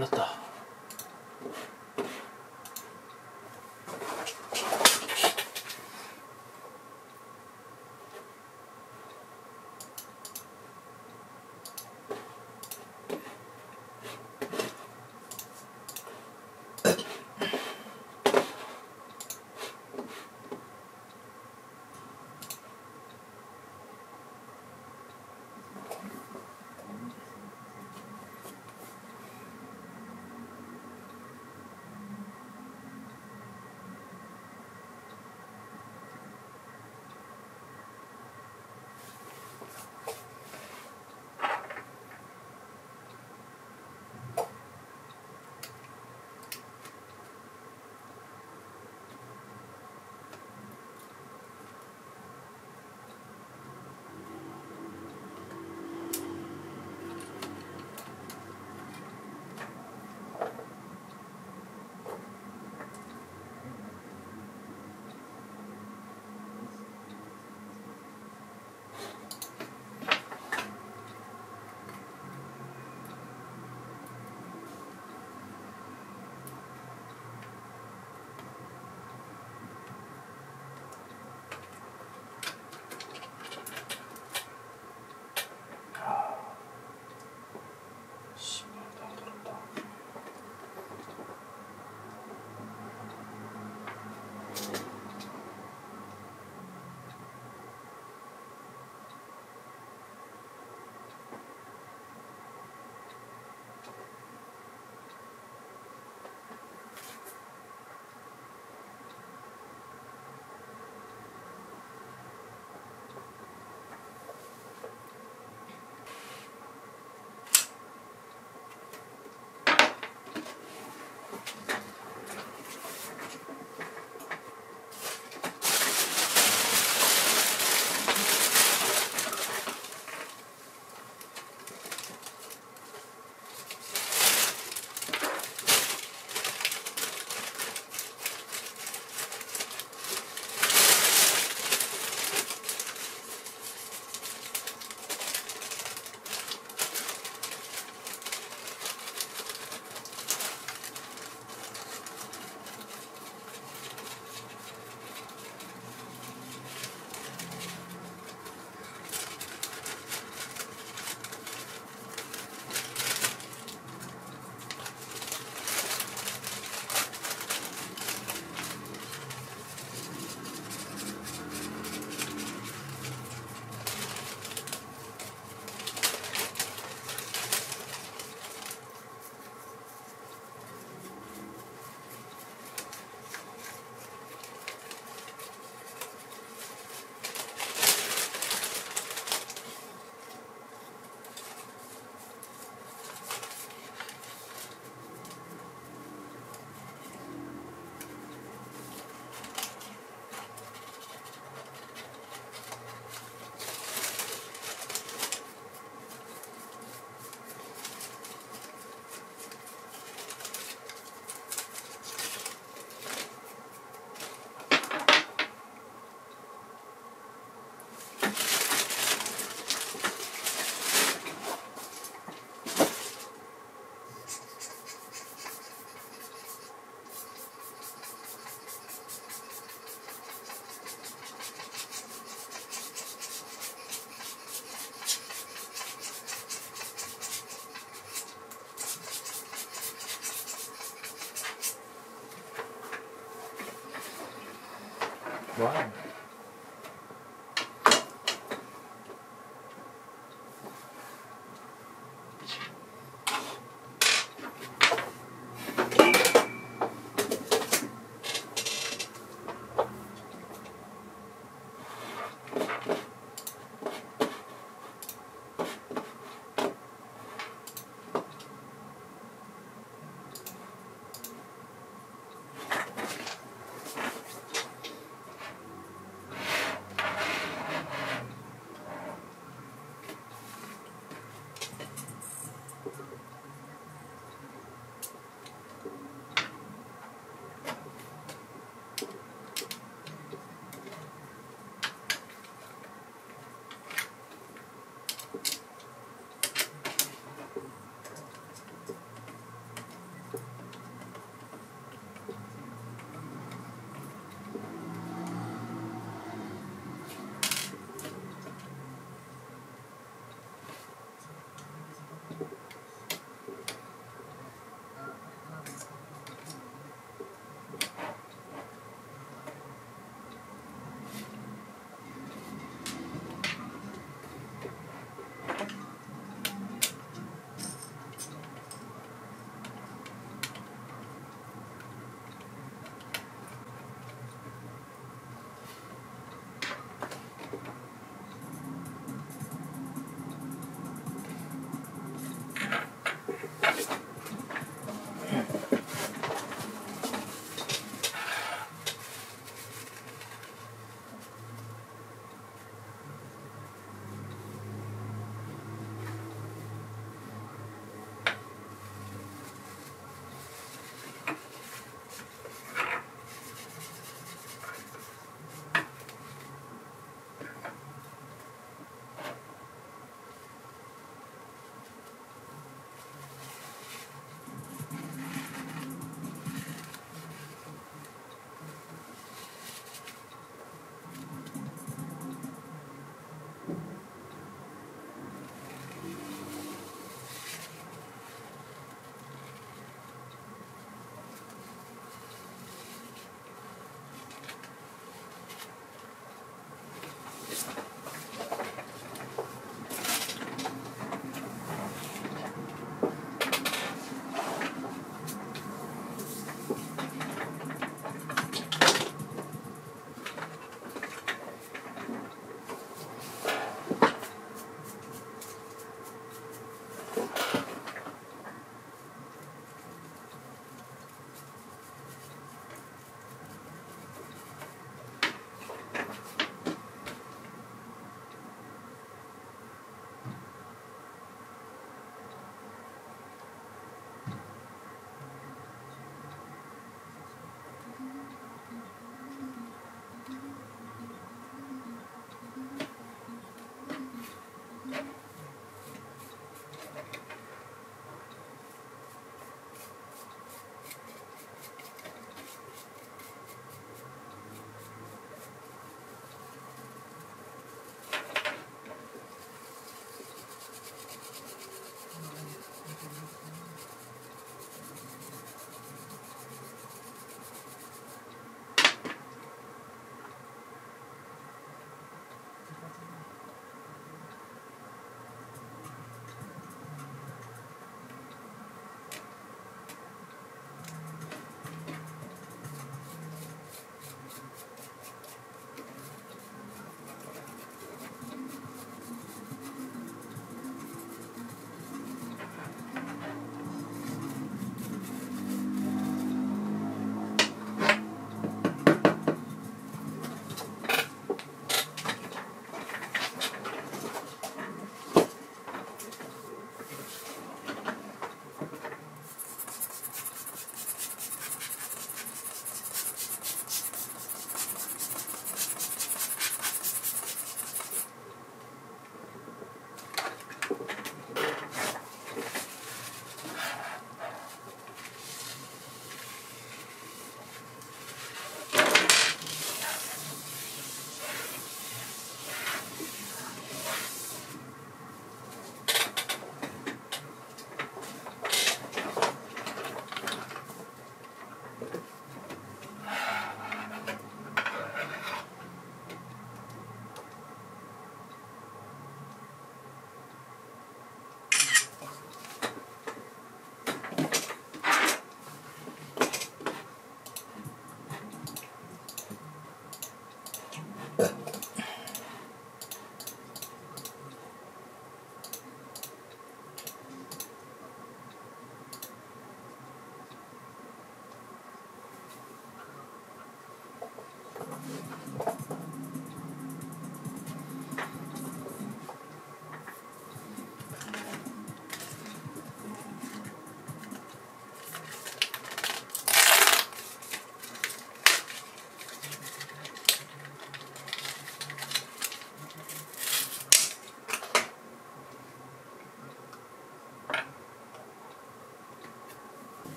풀렸다. 와우.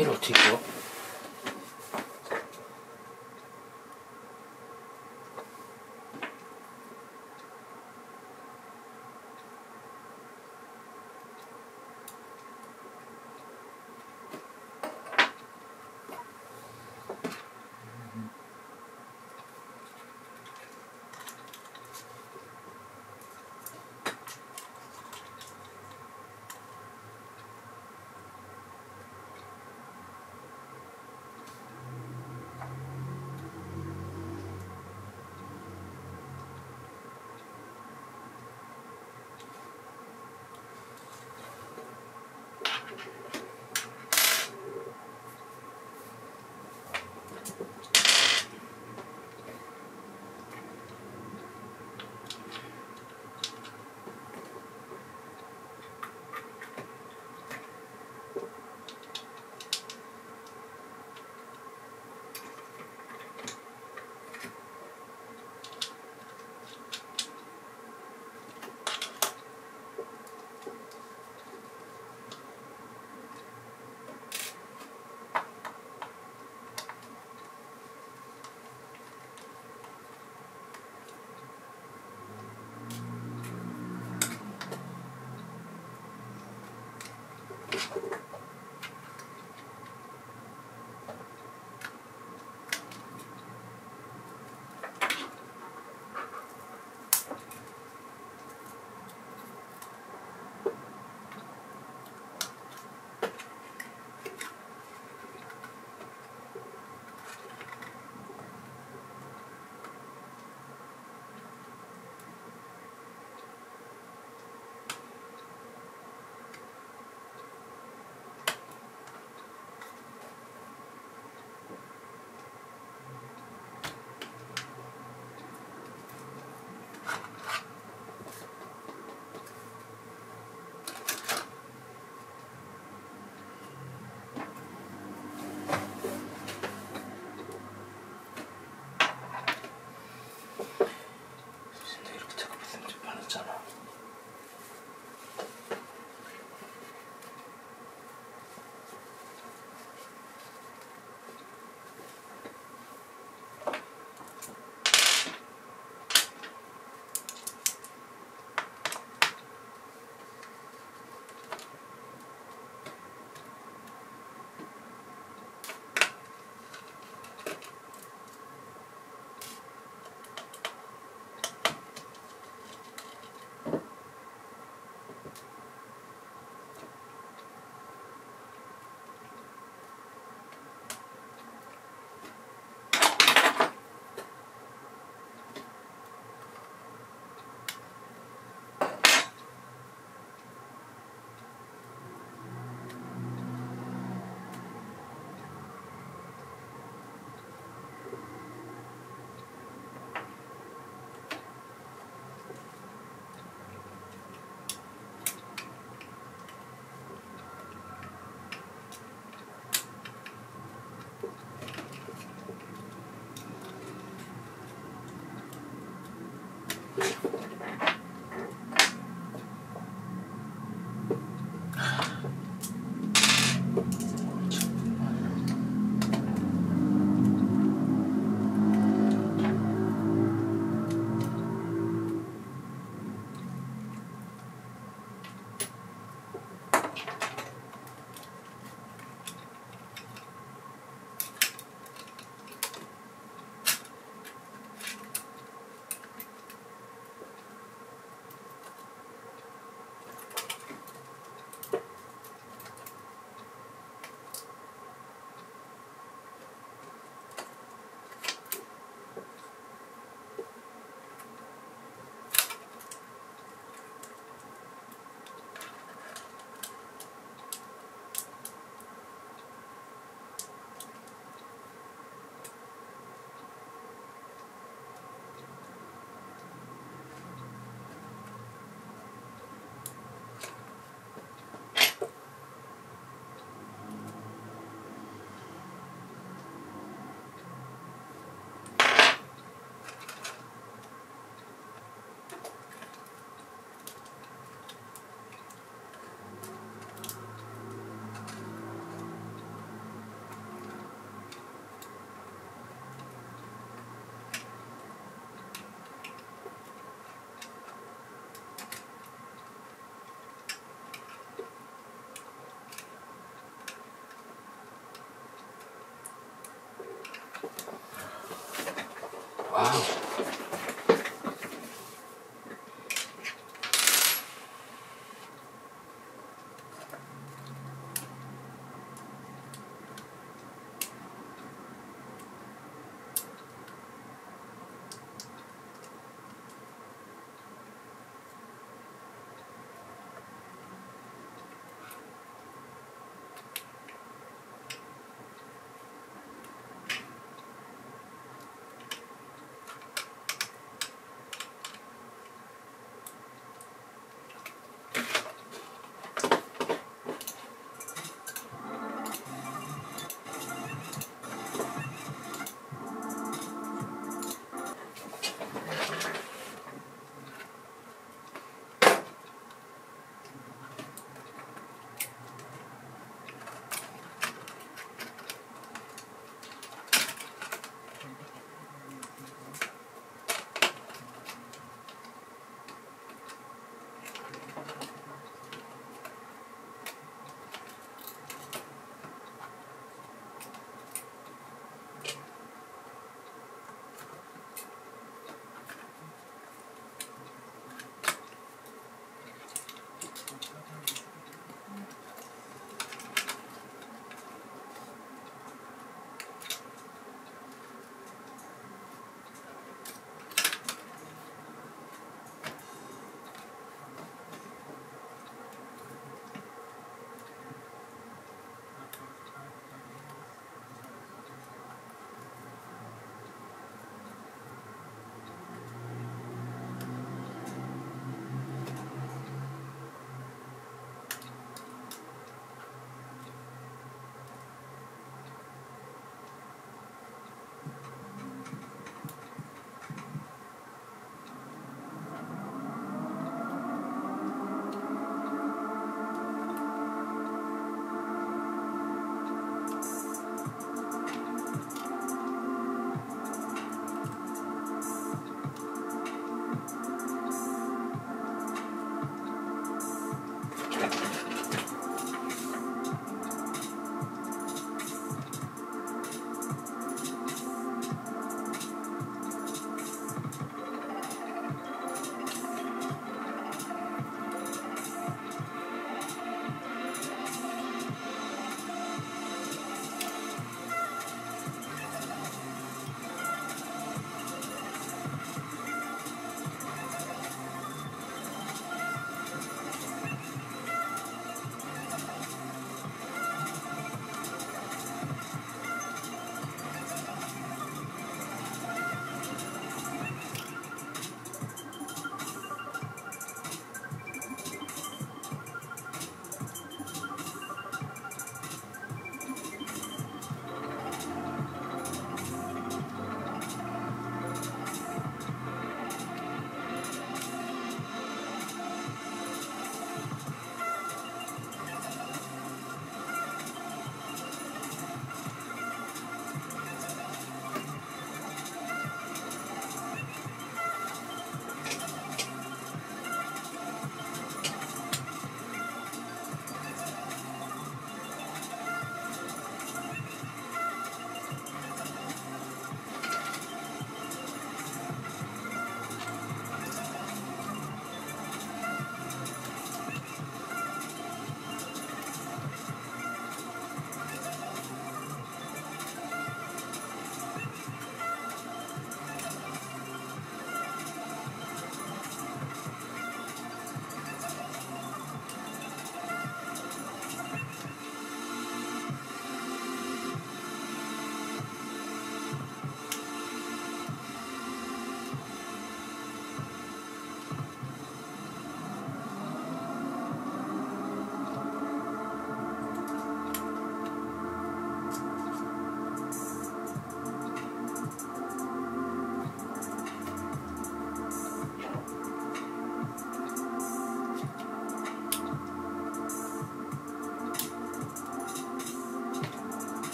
이걸 어떻게 끼워?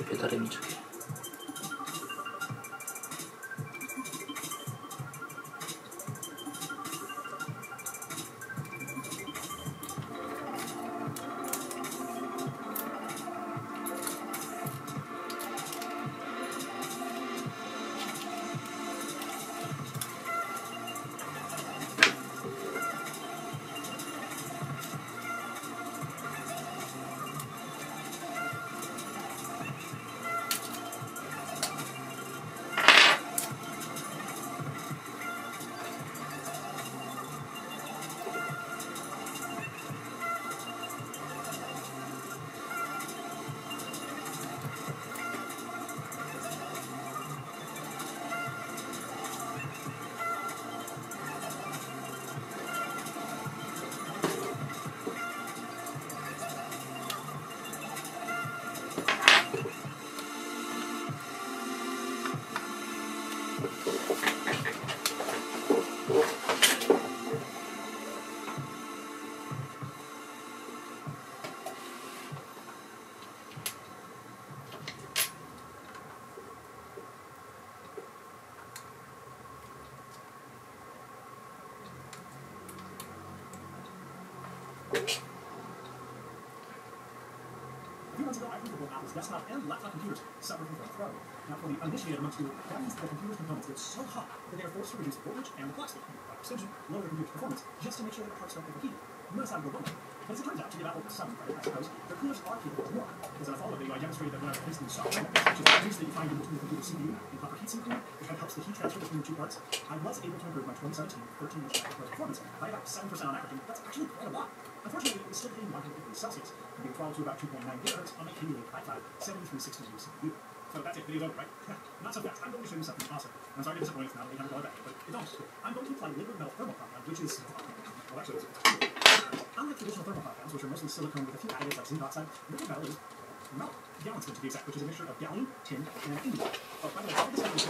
배달의 민족이. few months ago, I proved that Apple's desktop and laptop computers suffer from failed throw. Now, for the uninitiated amongst you, that means that the computer's components get so hot that they are forced to reduce the voltage and the clock speed, by extension, lower the computer's performance, just to make sure that the parts don't overheat. Notice how to go wrong. But as it turns out, to give Apple some credit, I suppose, their coolers are capable of more. Because in a follow-up video, I demonstrated that when I replaced the software, which is the juice that you find in between the computer's CPU and proper heatsink cooler, which kind of helps the heat transfer between the two parts, I was able to improve my 2017 13-inch MacBook performance by about 7% on average, and that's actually quite a lot. Unfortunately, it was still hitting 100 degrees Celsius, from being throttled to about 2.9 GHz on my Kaby Lake i5 7360U CPU. So that's it, video's over, right? Not so fast. I'm going to show you something awesome. I'm sorry to disappoint, it's not an $800 battery, but it don't. I'm going to apply liquid metal thermal compound, which is, well, actually, unlike traditional thermal compounds, which are mostly silicone with a few additives like zinc oxide, liquid metal is metal, gallium to be exact, which is a mixture of gallium, tin, and indium. Oh, by the way, I did this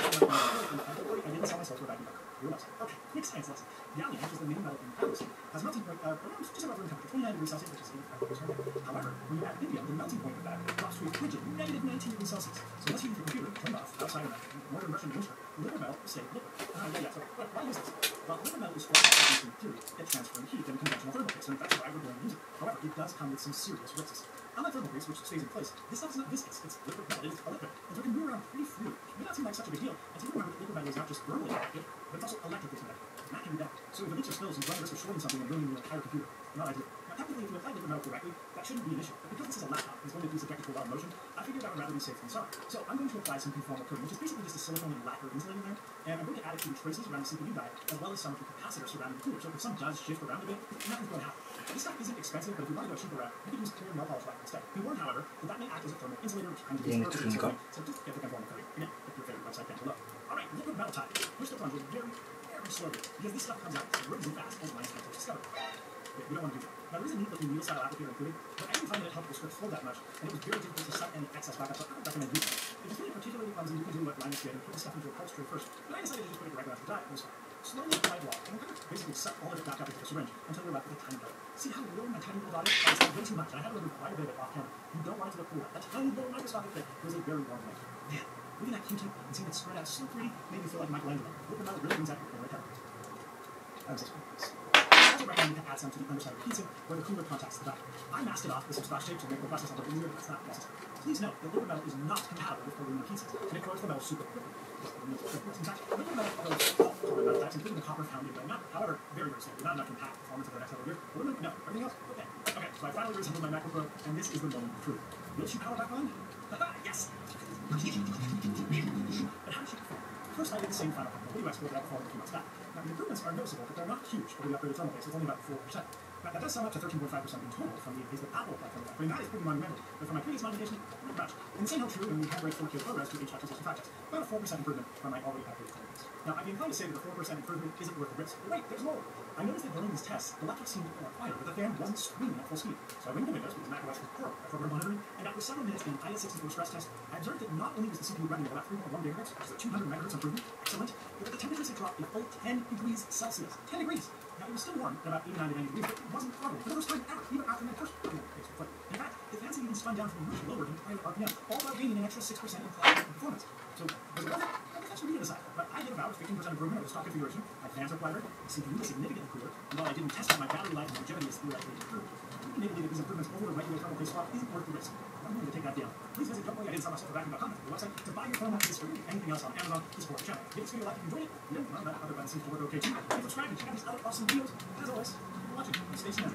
I didn't sell my source for backing up. Okay, quick science lesson. Gallium, which is the main metal in iron, has a melting point around just about room temperature, 29 degrees Celsius, which is 85 degrees Fahrenheit. However, when you add indium, the melting point of that drops to a frigid negative 19 degrees Celsius. So unless you use your computer turned off outside of that northern Russian winter, liquid metal will stay liquid. So why use this? Well, liquid metal is forced to in theory get transferring heat in conventional thermal paste, and that's why we're going to use it. However, it does come with some serious risks. Unlike thermal paste, which stays in place, this stuff is not viscous, it's liquid metal, it is a liquid, and so it can move around pretty freely. It may not seem like such a big deal until you remember that liquid metal is not just thermally conductive, but it's also electrically conductive. And that can be bad. So if it leaks or spills, you run the risk of shorting something and ruining your entire computer. Not ideal. Now, technically, if you apply liquid metal correctly, that shouldn't be an issue. But because this is a laptop, it's going to be subjected to a lot of motion, I figured I would rather be safe than sorry. So I'm going to apply some conformal coating, which is basically just a silicone and lacquer insulating there, and I'm going to add it to the traces around the CPU die, as well as some of the capacitors surrounding the cooler. So if some does shift around a bit, nothing's going to happen. This stuff isn't expensive, but if you want to go cheaper route, you could use clear nail polish lacquer instead. Be warned, however, that may act as a thermal insulator, which kind of Yeah, so just get the conformal coating. Again, if your favorite website down below. Alright, liquid metal type. Push the plunger very slowly, because this stuff comes out really fast, as mine's kind of discovered. Yeah, we don't want to do that. Now, there is a neat looking needle style applicator included, but I didn't find that it helped the script flow that much, and it was very difficult to suck any excess back up, so I would recommend using it. If it's really particularly clumsy, you can do what Linus did and put the stuff into a parts tray first, but I decided to just put it directly onto the die, and it was fine. Slowly apply it and kind of basically suck all of it back up into the syringe until you're left with a tiny dot. See how little my tiny little dot is? It's way too much, and I had to remove quite a bit of it off camera. You don't want it to look cool. That tiny little microscopic thing was a very warm light. Man, looking at Q-tip and seeing it spread out so pretty made me feel like Michelangelo. Liquid metal really brings out your inner right. I was just I also recommend you to add some to the underside of the heatsink where the cooler contacts the die. I masked it off with some scotch tape to make the process a little easier, but that's not necessary. Please note that liquid metal is not compatible with aluminum heatsinks, and it corrodes the metal super quickly. In fact, liquid metal corrodes all carbon metal types, including the copper found in not, however, very, very slowly, not enough to impact performance over the next several years. Aluminum, no. Everything else, okay. Okay, so I finally reassembled my MacBook Pro, and this is the moment of truth. Will she power back on? Yes! But how does she perform? First, I did the same final video export that I performed a few months back. Now, the improvements are noticeable, but they're not huge over the upgraded thermal base. It's only about 4%. Now, that does sum up to 13.5% in total from the Facebook Apple platform upgrade. That is pretty monumental, but for my previous modification, not much. And the same held true when we handwrite 4K progress to H.265 test. About a 4% improvement from my already upgraded thermal base. Now, I'd be inclined to say that the 4% improvement isn't worth the risk. But wait, there's more. I noticed that during these tests, the electric seemed quieter, but the fan wasn't screaming at full speed. So I went into Windows because macOS was poor at program monitoring, and after several minutes in IS64 stress test, I observed that not only was the CPU running at about 3.1 GHz, which is a 200 MHz improvement, excellent, but that the temperatures had dropped a full 10 degrees Celsius. 10 degrees! Now, it was still warm at about 89 to 90 degrees, but it wasn't throttling for the first time ever, even after my first thermal base was put. In fact, the fan fancy even spun down from a much lower than pilot RPM, all while gaining an extra 6% in clock performance. So, was it worth it? Well, that's actually me to decide. But I did about 15% improvement over the stock configuration. My fans are quieter, CPU is significantly cooler, and while I didn't test out my battery life and longevity is theoretically improved, admittedly that these improvements over the regular thermal paste swap isn't worth the risk. I'm willing to take that down. Please visit www.I-didn't-sell-myself-for-vacuum.com, the website, to buy your phone after this review. Anything else on Amazon to support the channel. Give this video a like if you enjoyed it. You know, that other button seems to work okay too. Please subscribe and check out these other awesome videos. As always, thank you for watching. Stay snazzy.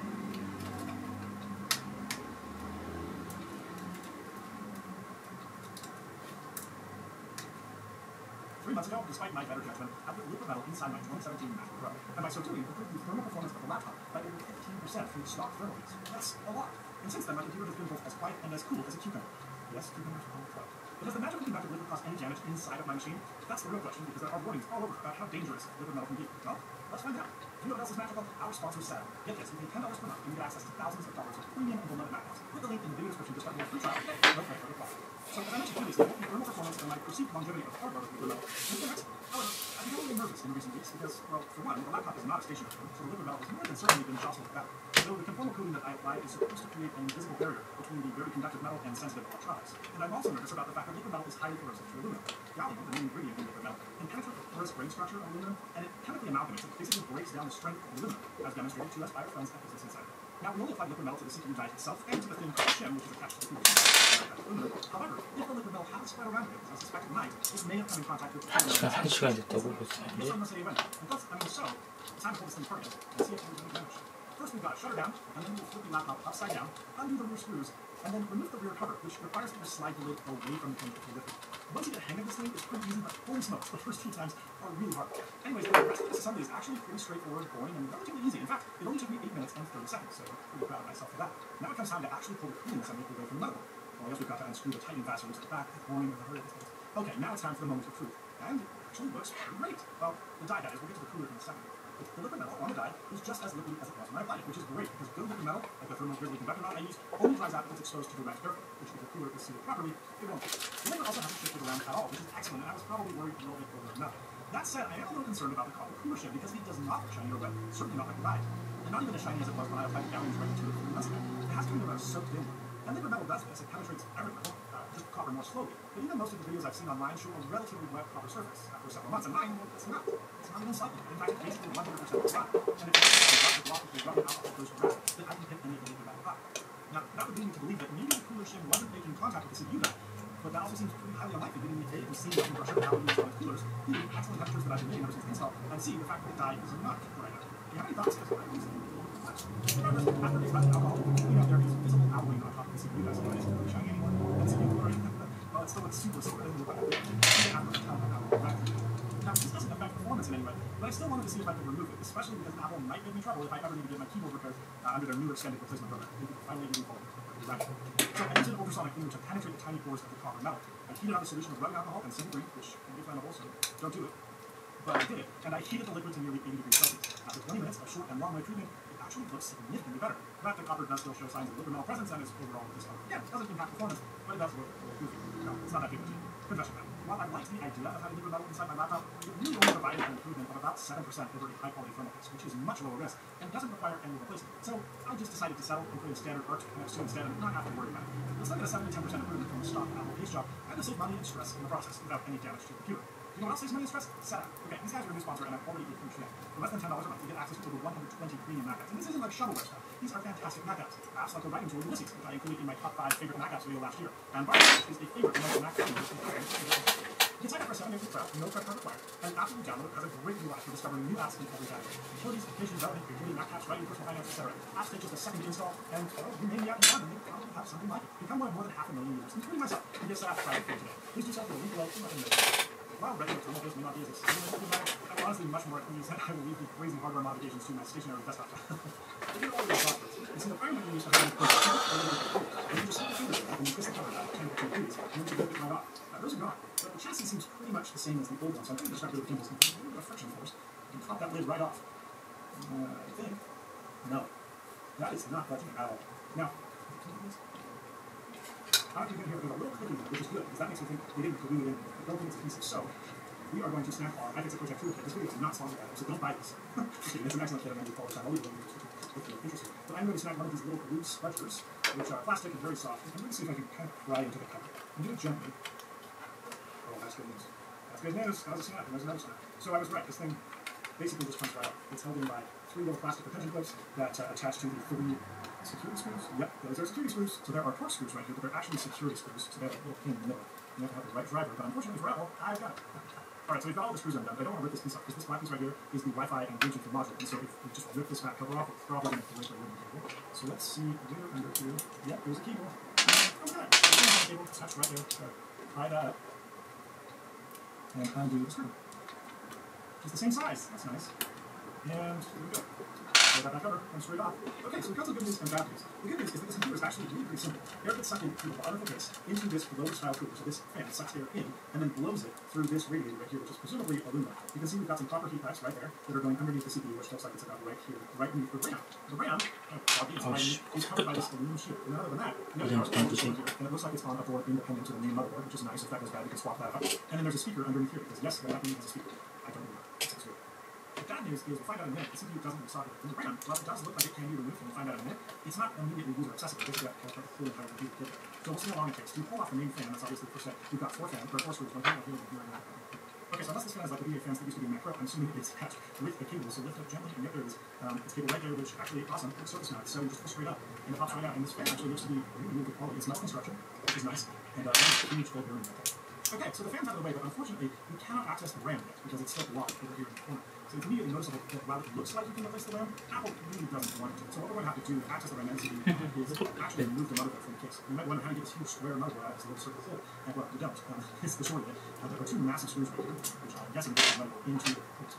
3 months ago, despite my better judgment, I put liquid metal inside my 2017 MacBook Pro, and by so doing, improved the thermal performance of the laptop by over 15% through stock thermal heats. That's a lot. And since then, my computer has been both as quiet and as cool as a cucumber. Yes, cucumbers are pro. But does the magic of conductive liquid cause any damage inside of my machine? That's the real question, because there are warnings all over about how dangerous liquid metal can be. Well, let's find out. You know what else is magical? Our sponsor, Saturn. Get this, you pay $10 per month, and you get access to thousands of dollars of premium and beloved Mac apps. Click the link in the video description to start your free trial today. No further reply. So, as I mentioned previously, both the thermal performance and my perceived longevity of the hardware of liquid metal is correct. However, I've become a little nervous in recent weeks because, well, for one, the laptop is not a stationary phone, so the liquid metal has more than certainly been jostled about. So the conformal coating that I applied is supposed to create an invisible barrier between the very conductive metal and sensitive electronics. And I'm also nervous about the fact that liquid metal is highly corrosive to aluminum. Gallium, the main ingredient in liquid metal, can penetrate the porous grain structure of aluminum, and it chemically amalgamates. It basically breaks down the strength of aluminum, as demonstrated to us by our friends at Business Insider. Now, we only applied liquid metal to the CPU die itself and to the thin copper shim, which is attached to the aluminum. However, if the liquid metal had spread around it, as I suspect it might, this may have come in contact with the 지금 1시간이 됐다고 그랬는데 so, it's time to pull this thing apart and see if there's any damage. First, we've got to shut her down, and then we'll flip the laptop upside down, undo the rear screws, and then remove the rear cover, which requires you to slide the lid away from the thing to lift it. Once you get the hang of this thing, it's pretty easy, but holy smokes, the first 2 times are really hard. Anyways, the rest of this assembly is actually pretty straightforward, boring, and relatively easy. In fact, it only took me 8 minutes and 30 seconds, so I'm pretty proud of myself for that. Now it comes time to actually pull the cooling assembly away from the motherboard. Well, I guess we've got to unscrew the Titan fasteners at the back, it's boring with the hurry. Okay, now it's time for the moment of truth. And it actually looks great. Well, the die guys, we'll get to the cooler in a second. The liquid metal on the die is just as liquidy as it was when I applied it, which is great because good liquid metal, like the thermal gridley conductor rod I use, only dries out if it's exposed to direct airflow, which if the cooler is sealed properly, it won't. The liquid also hasn't shifted around at all, which is excellent, and I was probably worried a little bit over enough. That said, I am a little concerned about the copper cooler shim because it does not look shiny or wet, certainly not like the die. And not even as shiny as it was when I applied the galleons right to it 3 months ago. It has kind of a soaked in look. And liquid metal does this, it penetrates every metal, just copper more slowly. But even most of the videos I've seen online show a relatively wet copper surface after several months, and mine, it's not. It's not even slightly. In fact, it's basically 100% dry. And it's a block of the rubbing alcohol goes around that I can hit any of the liquid metal hot. Now, that would lead me to believe that maybe the cooler shim wasn't making contact with the CPU die. But that also seems pretty highly unlikely, given the A, we've seen nothing pressure, how we use on the coolers, B, excellent temperatures that I've been getting ever since the install, and C, the fact that the die is not right now. Do you have any thoughts? Regardless, after they run the alcohol, you know, there is visible outlining on top of the CPU die, so it isn't really shiny anymore. And CPU cooler, well, it still looks super sore. It doesn't look like it. Now, this doesn't affect performance in any way, but I still wanted to see if I could remove it, especially because Apple might give me trouble if I ever need to get my keyboard repaired under their new extended replacement program. They could finally give me full. So I used an ultrasonic cleaner to penetrate the tiny pores of the copper metal. I heated up a solution of rubbing alcohol and simple green, which can be flammable, so don't do it. But I did it, and I heated the liquid to nearly 80 degrees Celsius. After 20 minutes of short and long way treatment, it actually looks significantly better. But the copper does still show signs of liquid metal presence and is overall this color. Yeah, it doesn't impact performance, but it does look a little goofy. No, it's not that big of a deal. Confession time. While I liked the idea of having liquid metal inside my laptop, it really only provided an improvement of about 7% over a high-quality thermal paste, which is much lower risk and doesn't require any replacement. So I just decided to settle and put in standard ARC next to instead and not have to worry about it. Let's look at a 7 to 10% improvement from the stock Apple paste job and to save money and stress in the process without any damage to the computer. You know what else saves money and stress? Setup. Okay, these guys are a new sponsor, and I've already been huge fan. For less than $10 a month, you get access to over 120 premium Mac apps. And this isn't like shovelware stuff. These are fantastic Mac apps. Apps like the writing tool Ulysses, which I included in my top 5 favorite Mac apps video last year. And Barcode is a favorite among the Mac apps. You can sign up for a 7-day free trial, no credit card required, and after you download it, has a great UI for discovering new apps in every category. Utilities, application development, creating Mac apps, writing, personal finance, etc. Apps take just a second to install, and well, you may be out in time and you probably have something like it. Become one of more than 500,000 users, including myself, and get set up for today. Please do so for the link below in my video. While regular thermal paste may not be as extreme as liquid metal, I'm honestly much more at ease that I will leave the crazy hardware modifications to my stationary desktop. If you're already software, it's an environment you use to have a and you just have to feel it, and you twist the cover about 10 to 2 degrees, and then you get it right off. Those are gone, but the chassis seems pretty much the same as the old one, so I'm going to describe it with gimbals. A little bit of friction force. You can pop that lid right off. I think. No. That is not budging at all. Now, I don't think you're going to hear a little clicking, which is good, because that makes me think we didn't glue it in. I don't think it's adhesive. So, we are going to snap our iFixit Project toolkit. This video is not sponsored by it, so don't buy this. Just kidding, it's an excellent kit. I'm going to call it. I'll leave it if you're interested. But I'm going to snap one of these little glue splinters which are plastic and very soft. I'm going to see if I can kind of pry into the cover. I'm doing it gently. Oh, that's good news. That's good news. That was a snap, and there's another snap. So I was right. This thing basically just comes right out. It's held in by 3 little plastic retention clips that attach to the 3 security screws. Yep, those are security screws. So there are torque screws right here, but they're actually security screws. So they have a little pin in the middle. You have to have the right driver, but unfortunately for Apple, I've got it. Alright, so we've got all the screws undone. I don't want to rip this piece off, because this black piece right here is the Wi-Fi and Bluetooth module. And so if we just rip this back cover off, it's probably going to break the ribbon cable. So let's see where under here. Yep, there's a cable. Okay, there's a cable attached right there. So pry that up. And undo the screw. Just the same size. That's nice. And here we go. So I got that cover and screwed off. Okay, so we've got some good news and bad news. The good news is that this computer is actually really pretty simple. Air gets sucked in through the bottom of the case into this blower-style cooler. So this fan sucks air in and then blows it through this radiator right here, which is presumably aluminum. You can see we've got some copper heat pipes right there that are going underneath the CPU, which looks like it's about right here, right beneath the RAM. The RAM, is covered by this aluminum sheet. And other than that, you have power supply here, and it looks like it's on a board independent to the main motherboard, which is nice. If that goes bad, you can swap that out. And then there's a speaker underneath here, because yes, that means a speaker. I don't know. The bad news is we'll find out in a minute, the CPU doesn't resocket in the RAM. Well, it does look like it can be removed, and we'll find out in a minute. It's not immediately user accessible. This is a full entire computer kit. So we'll see how long it takes. To pull off the main fan, that's obviously the first step. We've got 4 fans, or 4 screws, one here, one here, and that. Okay, so unless this fan is like the VA fans that used to be macro, I'm assuming it's attached with the cable, so lift up gently, and yep, there it is. It's cable right there, which actually awesome. It's surface mount, so you just pull straight up, and it pops right out, and this fan actually looks to be really good quality. It's metal construction, which is nice, and that's a huge gold bearing right there. Okay, so the fan's out of the way, but unfortunately, you cannot access the RAM yet, because it's still blocked over here in the corner. So it's immediately noticeable that while it looks like you can replace the RAM, Apple really doesn't want to. So what we're going to have to do to access the RAM MCU is actually remove the motherboard from the case. You might wonder how to get this huge square motherboard out of this little circle hole. And well, you don't. It's the short of it. There are 2 massive screws right here, which I'm guessing get the motherboard into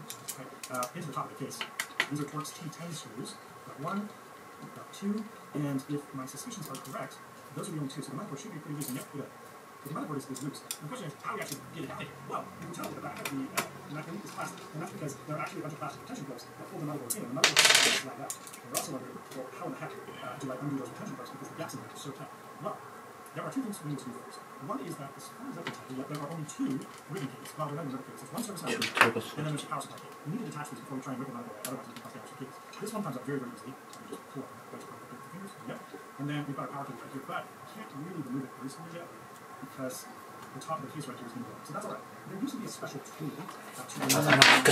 the top of the case. These are Torx T10 screws. We've got 1, we've got 2, and if my suspicions are correct, those are the only 2. So the motherboard should be pretty loose. And yep, look at that. The motherboard is loose. The question is, how do we actually get it out of here? Well, you can tell that the back of the magnet is plastic, and that's because there are actually a bunch of plastic retention clips that hold the motherboard in, and the motherboard is slide out. We're also wondering, well, how in the heck do I undo those retention clips because the gaps in there are so tight? Well, there are 2 things we need to do first. One is that, as far as I can tell, there are only 2 ribbon cables. Well, there are no ribbon cables. There's one service mount cable, and then there's a power supply cable. We need to detach these before we try and rip them out of the way, otherwise we can cause damage to cables. This one comes up very, very easily. So we just pull up the fingers. Yep. And then we've got a power cable right here, but I can't really remove it gracefully yet because the top of the case right here is going to go. So that's alright. There used to be a special tool to remove the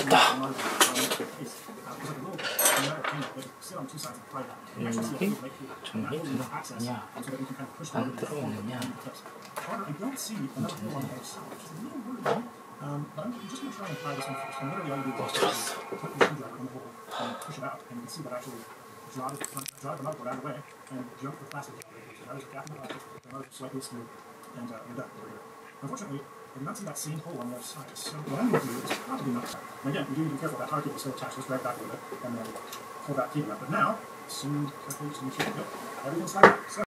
case. It's like a little metal panel that would sit on 2 sides and pry it out. You actually see a little right here. And that holds enough access so that you can kind of push the clips. However, I don't see another tool on the other side, which is a little worrying. But I'm just going to try and pry this one first. And literally all you do is put the screwdriver in the hole and push it out. And you can see that actually drive the motherboard out of the way and jump the plastic out. So that is a cap in the plastic. The motherboard slightly smooth. And we're done. Over here. Unfortunately, I do not see that same hole on the other side. So what I'm going to do is probably not that. And again, you do need to be careful. That power cable is still attached. Just drag back a little bit and then pull that cable out. But now, assume carefully just to make sure that everything's like that. So